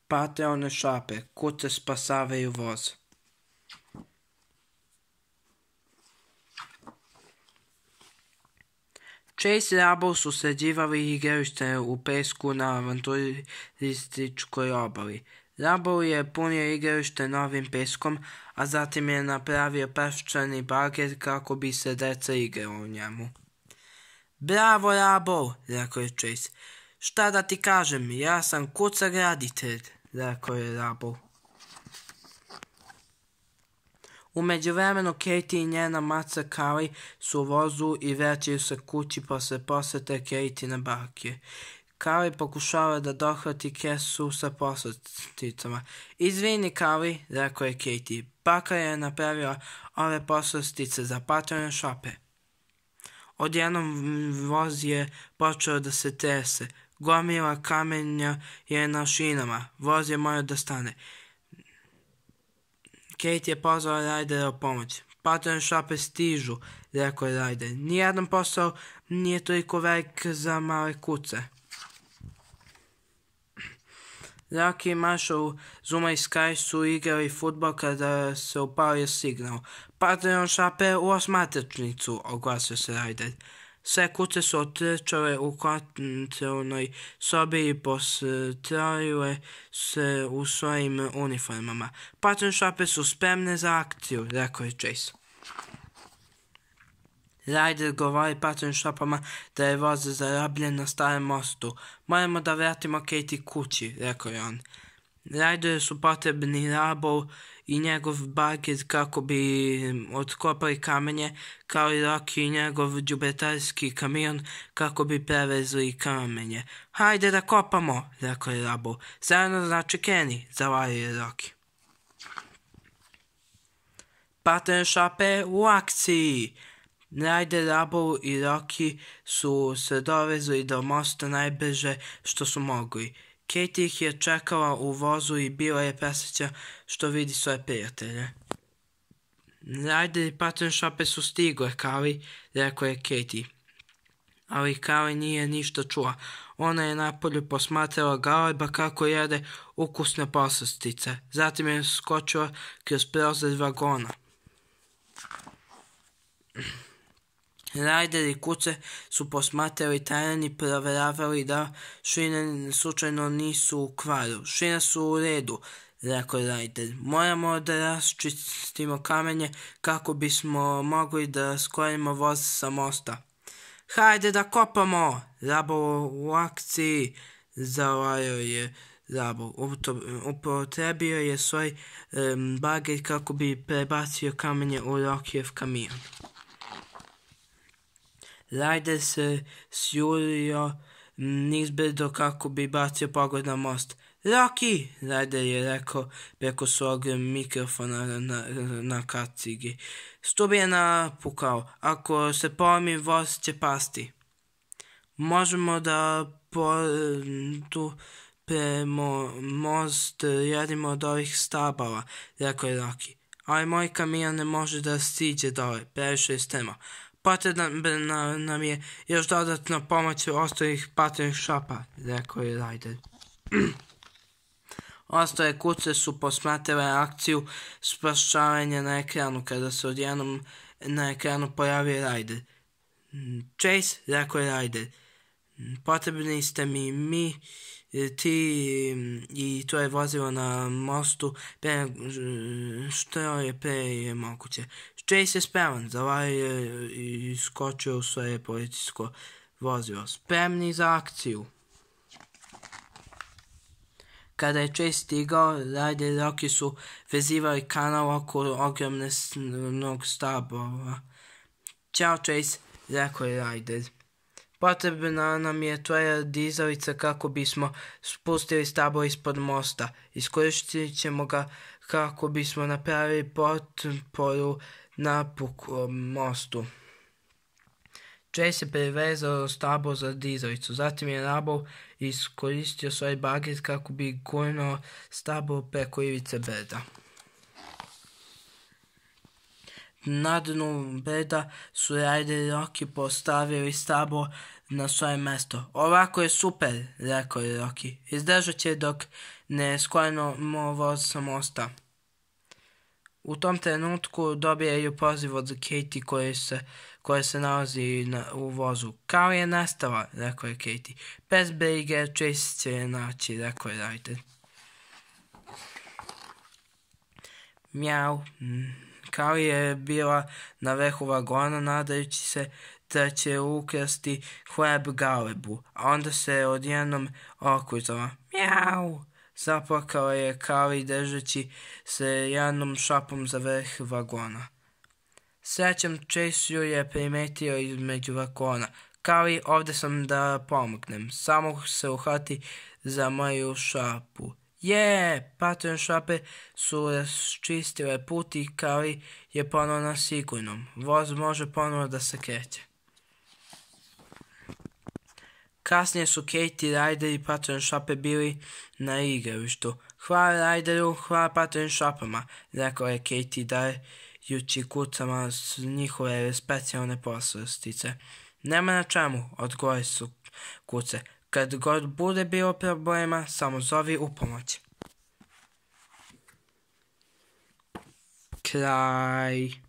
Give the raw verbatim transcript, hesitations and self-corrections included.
Pate one šape, kuce spasavaju voz. Chase i Rubble su sređivali igralište u pesku na avanturističkoj obali. Rubble je punio igralište novim peskom, a zatim je napravio peščani bager kako bi se deca igrala u njemu. Bravo, Rubble, rekao je Chase. Šta da ti kažem, ja sam kuca graditelj, rekao je Rubble. U međuvremenu Katie i njena maca Callie su u vozu i vraćaju se kući posle posete Katie na bake. Callie pokušava da dohvati kesu sa poslasticama. Izvini, Callie, rekao je Katie. Baka je napravila ove poslastice za patrone šape. Odjednom voz je počeo da se trese. Gomila kamenja je na šinama. Voz je morao da stane. Katie je pozvala Rydera u pomoć. Patrone šape stižu, rekao je Ryder. Nijedan posao nije toliko velik za male kuce. Rocky i Marshall, Zuma i Sky su igrali fudbal kada se upalio signal. Patrone šape u osmatračnicu, oglasio se Ryder. Sve kuce su otrčale u kontrolnoj sobi i postrojile se u svojim uniformama. Patrone šape su spremne za akciju, rekao je Chase. Ryder govori patrone šapama da je voz zarabljen na starem mostu. Moramo da vratimo Katie kući, rekao je on. Ryderu su potrebni Rubble i njegov bager kako bi otkopali kamenje, kao i Rocky i njegov đubretarski kamion kako bi prevezli kamenje. Hajde da kopamo, rekao je Rubble. Zajedno znači Kenny, zavario je Rocky. Patrone šape u akciji! Ryder, Rubble i Rocky su se dovezli do mosta najbrže što su mogli. Katie ih je čekala u vozu i bila je presrećna što vidi svoje prijatelje. Ryder i patrone šape su stigle, Callie, rekao je Katie. Ali Callie nije ništa čula. Ona je napolju posmatrala Galeba kako jede ukusne poslastice. Zatim je skočila kroz prozor vagona. Ryder i kuce su posmatrali teren i proveravali da šine slučajno nisu u kvaru. Šine su u redu, rekao Ryder. Moramo da raščistimo kamenje kako bismo mogli da sklonimo voz sa mosta. Hajde da kopamo! Rubble u akciji, zavario je Rubble. Upotrebio je svoj um, bager kako bi prebacio kamenje u Rockyjev kamion. Ryder se sjurio nizbrdo kako bi bacio pogled na most. Rocky, Ryder je rekao preko svog mikrofona na, na, na kacigi. Stub je napukao. Ako se polomi, voz će pasti. Možemo da potupemo most jednim od ovih stabala, rekao je Rocky. Ali moj kamion ne može da stiđe dole, previše je strmo. Potrebna nam je još dodatna pomoć ostalih patronih šapa, rekao je Ryder. Ostale kuce su posmatrale akciju spašavanja na ekranu kada se odjednom na ekranu pojavio Ryder. Chase, rekao je Ryder, potrebni ste mi mi, ti i to je vozilo na mostu pre što je pre je moguće. Chase je spreman, zavario je i skočio u svoje policijsko vozilo. Spremni za akciju. Kada je Chase stigao, Ryder i Rocky su vezivali kanal oko ogromnog stabla. Ćao Chase, rekao je Ryder. Potrebna nam je tvoja dizalica kako bismo spustili stablo ispod mosta. Iskoristit ćemo ga kako bismo napravili potporu napuklom mostu. Chase je prevezao stablo za dizalicu, zatim je Rubble iskoristio svoj bager kako bi gurnuo stablo preko ivice brda. Na dnu brda su Ryder i Rocky postavili stablo na svoje mesto. Ovako je super, rekao je Rocky. Izdržat će dok ne skrenemo voz sa mosta. U tom trenutku dobijaju poziv od Katie koja se, koja se nalazi na, u vozu. Kao je nestala, rekao je Katie. Bez brige, Chase će je naći, rekao je Ryder. Mjau. Kao je bila na vrhu vagona nadajući se da će ukrasti hleb Galebu, a onda se odjednom okuzala. Mjau. Zaplakao je Kali držeći se jednom šapom za vrh vagona. Srećom Chase ju je primetio između vagona. Kali, ovdje sam da pomognem. Samo se uhvati za moju šapu. Je, patron šape su raščistile put i Kali je ponovo na sigurnom. Voz može ponovo da se kreće. Kasnije su Katie, Ryder i patron šape bili na igralištu. Hvala Ryderu, hvala patron šapama, rekao je Katie dajući kucama s njihove specijalne poslastice. Nema na čemu, odgovori su kuce. Kad god bude bilo problema, samo zovi u pomoć. Kraj.